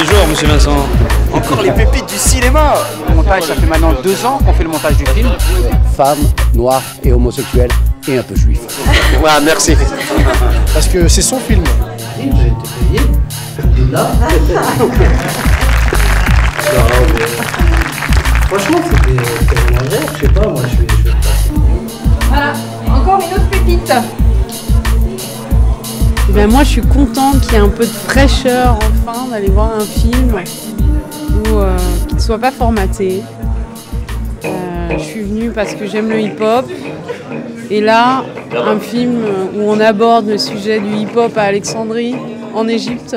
du jour, monsieur Vincent. Encore les pépites du cinéma. Le montage, ça fait maintenant 2 ans qu'on fait le montage du film. Femmes, noires et homosexuels et un peu juifs. Ouais, merci. Parce que c'est son film. J'ai été payé. Franchement, c'était vraiment agréable. Je sais pas, moi je vais Voilà, encore une autre pépite. Eh ben moi je suis contente qu'il y ait un peu de fraîcheur enfin d'aller voir un film qui ne soit pas formaté. Je suis venue parce que j'aime le hip-hop et là un film où on aborde le sujet du hip-hop à Alexandrie en Égypte.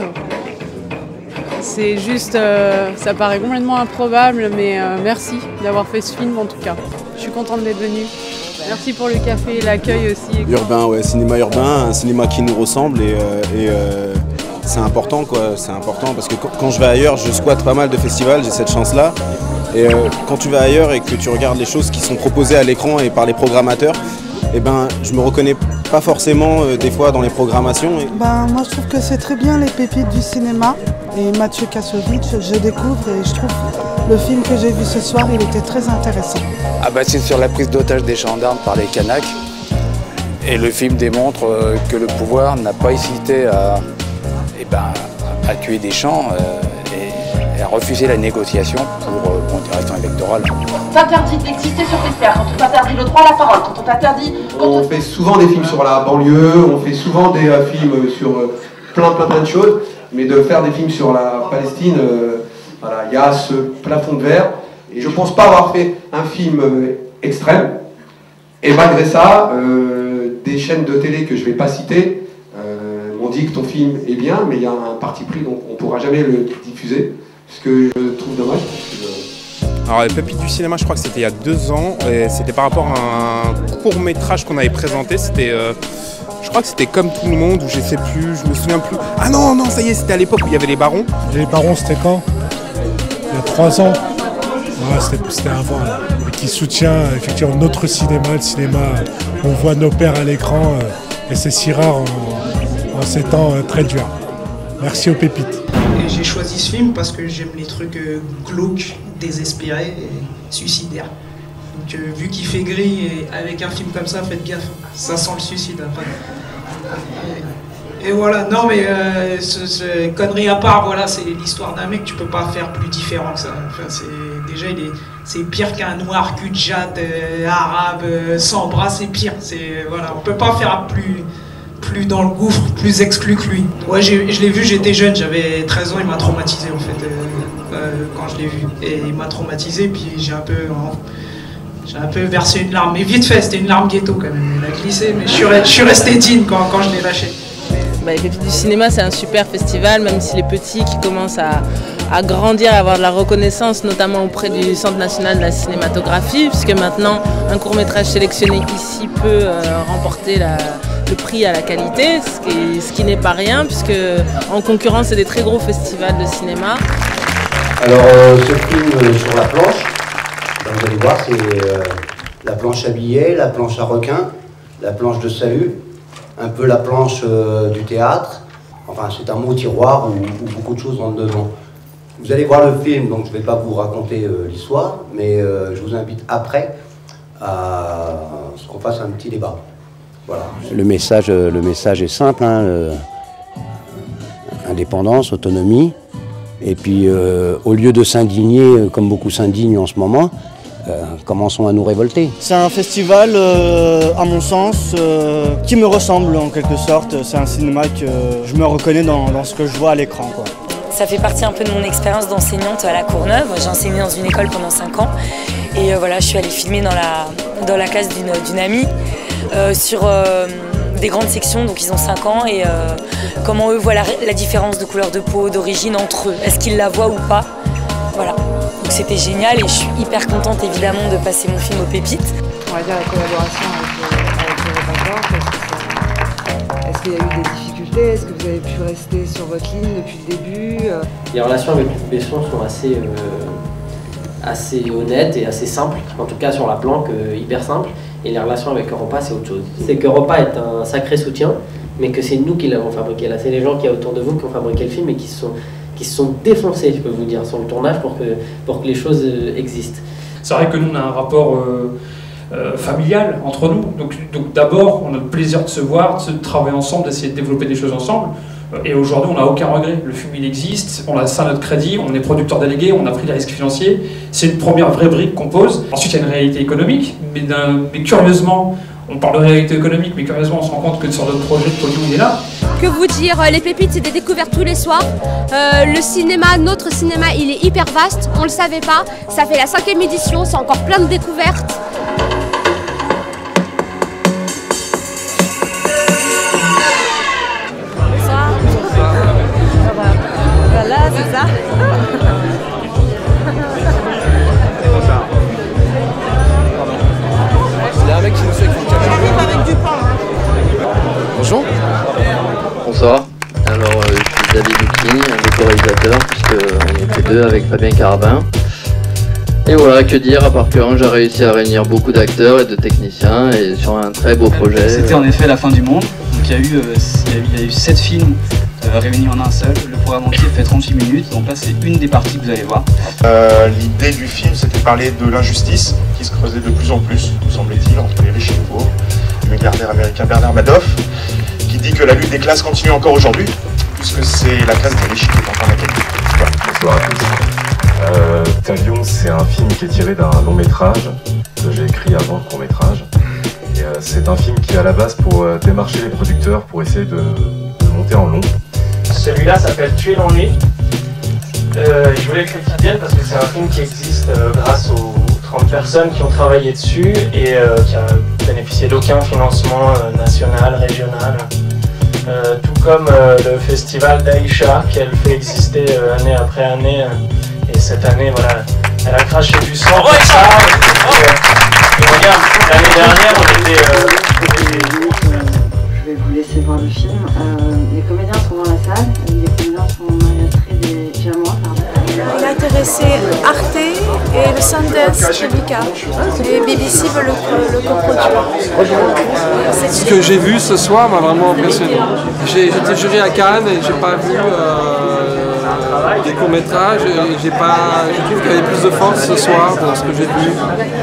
C'est juste, ça paraît complètement improbable mais merci d'avoir fait ce film en tout cas. Je suis contente d'être venue. Merci pour le café et l'accueil aussi. Urbain, ouais, cinéma urbain, un cinéma qui nous ressemble et c'est important quoi, c'est important parce que quand je vais ailleurs, je squatte pas mal de festivals, j'ai cette chance-là. Et quand tu vas ailleurs et que tu regardes les choses qui sont proposées à l'écran et par les programmateurs, eh ben, je me reconnais pas forcément des fois dans les programmations. Moi je trouve que c'est très bien les pépites du cinéma. Et Mathieu Kassovitch, je découvre et je trouve le film que j'ai vu ce soir, il était très intéressant. Ah bah c'est sur la prise d'otage des gendarmes par les Kanaks. Et le film démontre que le pouvoir n'a pas hésité à tuer des gens et à refuser la négociation pour une direction électorale. On t'interdit d'exister sur tes terres, quand on t'interdit le droit à la parole, quand on t'interdit... On fait souvent des films sur la banlieue, on fait souvent des films sur plein de choses, mais de faire des films sur la Palestine, voilà, il y a ce plafond de verre. Et je ne pense pas avoir fait un film extrême. Et malgré ça, des chaînes de télé que je ne vais pas citer m'ont dit que ton film est bien, mais il y a un parti pris, donc on ne pourra jamais le diffuser. Ce que je trouve dommage. Alors les pépites du cinéma, je crois que c'était il y a 2 ans, et c'était par rapport à un court-métrage qu'on avait présenté, c'était... je crois que c'était Comme tout le monde, ou je sais plus, je me souviens plus. Ah non, ça y est, c'était à l'époque où il y avait Les Barons. Les Barons, c'était quand? Il y a 3 ans. Ouais, c'était avant. Là. Et qui soutient effectivement notre cinéma, le cinéma, on voit nos pères à l'écran, et c'est si rare en ces temps très durs. Merci aux pépites. Et j'ai choisi ce film parce que j'aime les trucs glauques, désespérés et suicidaires. Donc vu qu'il fait gris et avec un film comme ça, faites gaffe, ça sent le suicide après. Et voilà, non mais connerie à part, voilà, c'est l'histoire d'un mec, tu peux pas faire plus différent que ça. Enfin, c'est pire qu'un noir cul de jatte arabe sans bras, c'est pire. Voilà, on peut pas faire plus dans le gouffre, plus exclu que lui. Ouais, je l'ai vu, j'étais jeune, j'avais 13 ans, il m'a traumatisé en fait quand je l'ai vu. Et il m'a traumatisé, puis j'ai un peu versé une larme, mais vite fait, c'était une larme ghetto quand même, elle a glissé, mais je suis resté digne quand je l'ai lâché. Les Pépites du cinéma, c'est un super festival, même si les petits qui commencent à grandir, à avoir de la reconnaissance, notamment auprès du Centre national de la cinématographie, puisque maintenant, un court-métrage sélectionné ici peut remporter le prix à la qualité, ce qui n'est pas rien, puisque en concurrence, c'est des très gros festivals de cinéma. Alors, ce film sur la planche, vous allez voir, c'est la planche à billets, la planche à requins, la planche de salut, un peu la planche du théâtre. Enfin, c'est un mot tiroir où beaucoup de choses rentrent dedans. Vous allez voir le film, donc je ne vais pas vous raconter l'histoire, mais je vous invite après à ce qu'on fasse un petit débat. Voilà. Le message est simple, hein, indépendance, autonomie. Et puis, au lieu de s'indigner, comme beaucoup s'indignent en ce moment, commençons à nous révolter. C'est un festival, à mon sens, qui me ressemble en quelque sorte. C'est un cinéma que je me reconnais dans ce que je vois à l'écran, quoi. Ça fait partie un peu de mon expérience d'enseignante à la Courneuve. J'ai enseigné dans une école pendant 5 ans. Et voilà, je suis allée filmer dans la classe d'une amie sur des grandes sections, donc ils ont 5 ans, et comment eux voient la différence de couleur de peau, d'origine entre eux. Est-ce qu'ils la voient ou pas? Voilà. Donc c'était génial et je suis hyper contente évidemment de passer mon film aux Pépites. On va dire la collaboration avec les répertoires, est-ce qu'il y a eu des difficultés? Est-ce que vous avez pu rester sur votre ligne depuis le début? Les relations avec l'occupation sont assez honnêtes et assez simples, en tout cas sur la planque, hyper simple. Et les relations avec Europa, c'est autre chose. C'est qu'Europa est un sacré soutien, mais que c'est nous qui l'avons fabriqué. Là, c'est les gens qui sont autour de vous qui ont fabriqué le film et qui qui se sont défoncés, je peux vous dire, sur le tournage pour que les choses existent. C'est vrai que nous, on a un rapport familial entre nous. Donc d'abord, on a le plaisir de se voir, de travailler ensemble, d'essayer de développer des choses ensemble. Et aujourd'hui, on n'a aucun regret. Le film, il existe, on a ça à notre crédit, on est producteur délégué, on a pris les risques financiers. C'est une première vraie brique qu'on pose. Ensuite, il y a une réalité économique, mais curieusement, on parle de réalité économique, mais curieusement, on se rend compte que sur notre projet de podium, il est là. Que vous dire, les pépites, c'est des découvertes tous les soirs. Le cinéma, notre cinéma, il est hyper vaste, on le savait pas. Ça fait la 5e édition, c'est encore plein de découvertes. Bonsoir. Voilà, c'est ça. Il y a un mec qui nous fait avec du pain. Bonjour. Bonsoir. Alors, je suis David Lucchini, un des co-réalisateurs, puisqu'on était deux avec Fabien Carabin. Et voilà, que dire, à part qu'Ange a réussi à réunir beaucoup d'acteurs et de techniciens et sur un très beau projet. C'était en effet la fin du monde. Donc il y a eu 7 films réunis en un seul. Le programme entier fait 38 minutes, donc là c'est une des parties que vous allez voir. L'idée du film, c'était de parler de l'injustice qui se creusait de plus en plus, nous semble-t-il, entre les riches et les pauvres. Le milliardaire américain Bernard Madoff, qui dit que la lutte des classes continue encore aujourd'hui, puisque c'est la classe des riches qui est en train d'attaquer. Voilà. Bonsoir à tous. Talion, c'est un film qui est tiré d'un long métrage que j'ai écrit avant le court métrage. Et c'est un film qui est à la base pour démarcher les producteurs pour essayer de monter en long. Celui-là s'appelle Tuer l'ennui. Je voulais que le titre parce que c'est un film qui existe grâce aux 30 personnes qui ont travaillé dessus et qui a bénéficié d'aucun financement national, régional. Tout comme le festival d'Aïcha qu'elle fait exister année après année. Et cette année, voilà, elle a craché du sang pour ça. Et regarde, l'année dernière, on était... Je vais vous laisser voir le film. Les comédiens sont dans la salle. Les comédiens sont Maria Diamant. Il a intéressé Arte et le Sundance Publica. Et BBC veut le coproduire. Ce que j'ai vu ce soir m'a vraiment impressionné. J'étais juré à Cannes et j'ai pas vu des courts-métrages. Je trouve qu'il y avait plus de force ce soir dans ce que j'ai vu.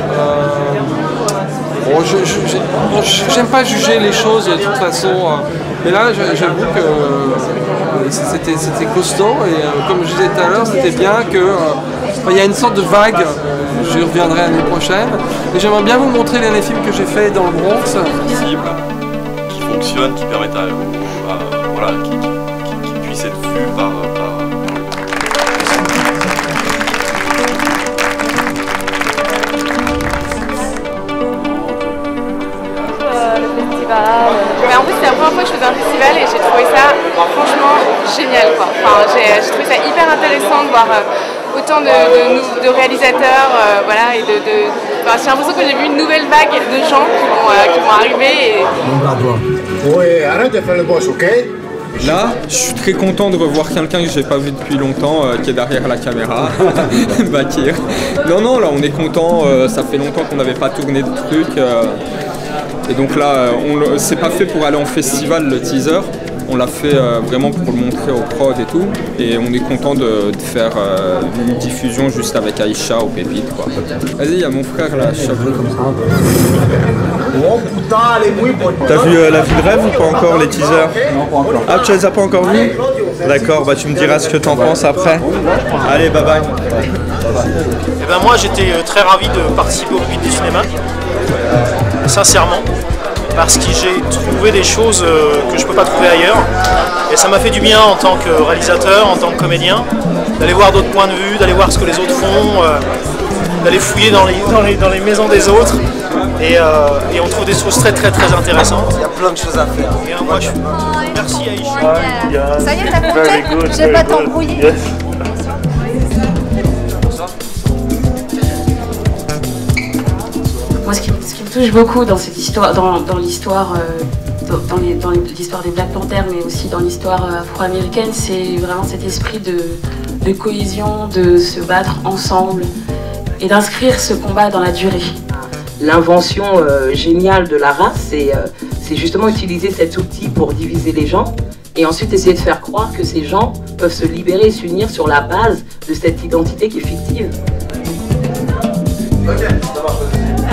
J'aime pas juger les choses de toute façon, mais là j'avoue que c'était costaud et comme je disais tout à l'heure, c'était bien qu'il y a une sorte de vague, je reviendrai l'année prochaine, et j'aimerais bien vous montrer les films que j'ai fait dans le Bronx. Qui fonctionne, qui permettent voilà, qui puisse être vu par Mais en plus c'est la première fois que je faisais un festival et j'ai trouvé ça franchement génial quoi. Enfin, j'ai trouvé ça hyper intéressant de voir autant de réalisateurs voilà, et enfin, j'ai l'impression que j'ai vu une nouvelle vague de gens qui vont arriver. Ouais, arrête de faire le boss, ok? Là, je suis très content de revoir quelqu'un que j'ai pas vu depuis longtemps, qui est derrière la caméra, Bakir. Non, là on est content, ça fait longtemps qu'on n'avait pas tourné de trucs. Et donc là, c'est pas fait pour aller en festival le teaser, on l'a fait vraiment pour le montrer au prod et tout. Et on est content de faire une diffusion juste avec Aïcha au Pépite. Vas-y, il y a mon frère là, chapeau. T'as vu La Vie de Rêve ou pas encore les teasers? Non, pas encore. Ah, tu les as pas encore vus? D'accord, bah tu me diras ce que t'en penses après. Allez, bye bye. Et ben moi j'étais très ravi de participer au Pépite du cinéma. Sincèrement, parce que j'ai trouvé des choses que je ne peux pas trouver ailleurs. Et ça m'a fait du bien en tant que réalisateur, en tant que comédien, d'aller voir d'autres points de vue, d'aller voir ce que les autres font, d'aller fouiller dans les maisons des autres. Et on trouve des choses très intéressantes. Il y a plein de choses à faire. Et moi, merci Aïcha. Ça y est, t'as compté? Je vais pas t'embrouiller. Yes. Moi, ce qui me touche beaucoup dans cette histoire, dans l'histoire des Black Panthers, mais aussi dans l'histoire afro-américaine, c'est vraiment cet esprit de cohésion, de se battre ensemble et d'inscrire ce combat dans la durée. L'invention géniale de la race, c'est justement utiliser cet outil pour diviser les gens Et ensuite essayer de faire croire que ces gens peuvent se libérer et s'unir sur la base de cette identité qui est fictive. Ok, ça marche.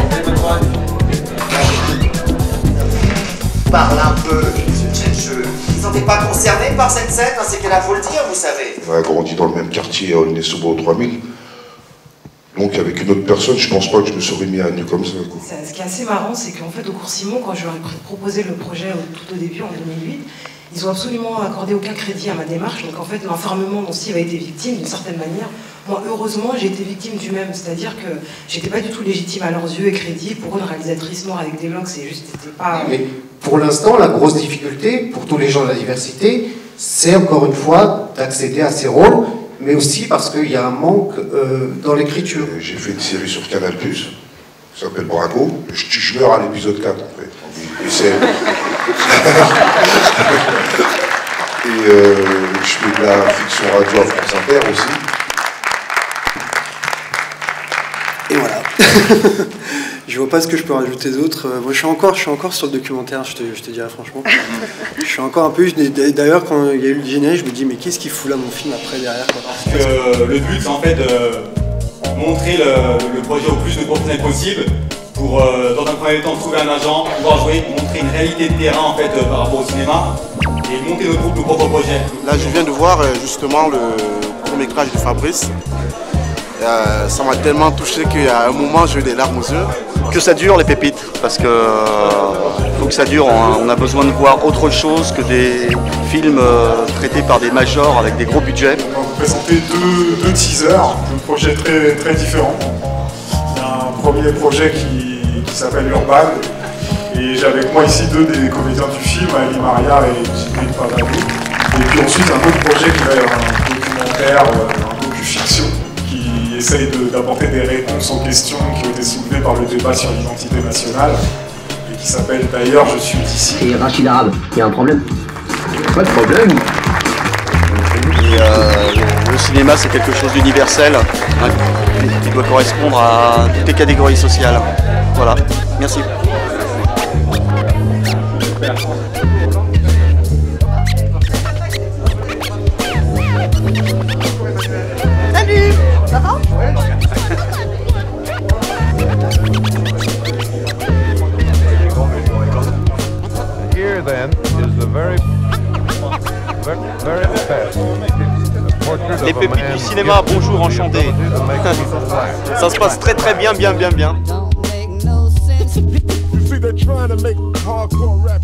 Parle un peu, je ne sentais pas concerné par cette scène, hein, c'est qu'elle a faut le dire, vous savez. On a grandi dans le même quartier à Aulnay-sous-Bois 3000. Donc avec une autre personne, je pense pas que je me serais mis à nu comme ça. Quoi. Ce qui est assez marrant, c'est qu'en fait au cours Simon, quand je leur ai proposé le projet tout au début, en 2008, ils n'ont absolument accordé aucun crédit à ma démarche. Donc en fait, l'enfermement dont Steve a été victime, d'une certaine manière, moi heureusement j'ai été victime du même. C'est-à-dire que j'étais pas du tout légitime à leurs yeux et crédible. Pour une réalisatrice noire avec des locks, c'est juste, c'était pas... Mais pour l'instant, la grosse difficulté, pour tous les gens de la diversité, c'est encore une fois d'accéder à ces rôles, mais aussi parce qu'il y a un manque dans l'écriture. J'ai fait une série sur Canal+, qui s'appelle Braco. Je meurs à l'épisode 4, en fait. Et c'est... Et je fais de la fiction radio à France Inter aussi. Et voilà. Je vois pas ce que je peux rajouter d'autre. Moi, je suis encore sur le documentaire, je te dirais franchement. Je suis encore un peu... D'ailleurs, quand il y a eu le générique, je me dis, mais qu'est-ce qu'il fout là, mon film, après, derrière quoi. Parce que le but, c'est en fait de montrer le projet au plus de professionnels possible pour, dans un premier temps, trouver un agent, pouvoir jouer, montrer une réalité de terrain, en fait, par rapport au cinéma, et monter notre propre projet. Là, je viens de voir, justement, le court-métrage de Fabrice. Ça m'a tellement touché qu'à un moment j'ai eu des larmes aux yeux. Que ça dure les pépites, parce que faut que ça dure, on a besoin de voir autre chose que des films traités par des majors avec des gros budgets. On va vous présenter deux teasers, deux projets très, très différents. Il y a un premier projet qui s'appelle Urban, et j'ai avec moi ici deux des comédiens du film, Ali Maria et Jibril Pavadou. Et puis ensuite un autre projet qui va être un documentaire, un docu-fiction, qui essaye d'apporter des réponses aux questions qui ont été soulevées par le débat sur l'identité nationale et qui s'appelle d'ailleurs Je suis d'ici. Et Rachid Arabe, il y a un problème? Pas de problème. Et le cinéma, c'est quelque chose d'universel, hein, qui doit correspondre à toutes les catégories sociales. Voilà, merci. Salut, ça va? Here then is the very best. Les pépites du cinéma, bonjour, enchanté. Ça se passe très très bien, bien. You see, they're trying to make hardcore rap